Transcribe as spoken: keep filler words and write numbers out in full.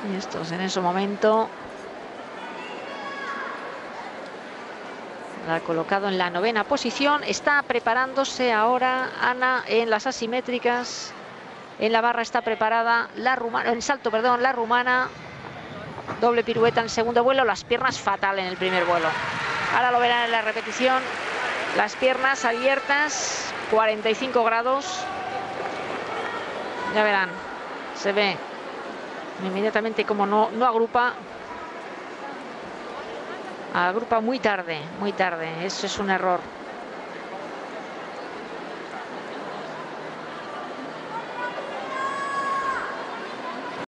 Y estos en ese momento la ha colocado en la novena posición. Está preparándose ahora Ana en las asimétricas. En la barra está preparada la rumana, en salto, perdón, la rumana. Doble pirueta en segundo vuelo, las piernas fatal en el primer vuelo. Ahora lo verán en la repetición. Las piernas abiertas, cuarenta y cinco grados. Ya verán, se ve inmediatamente como no, no agrupa. Agrupa muy tarde, muy tarde. Eso es un error.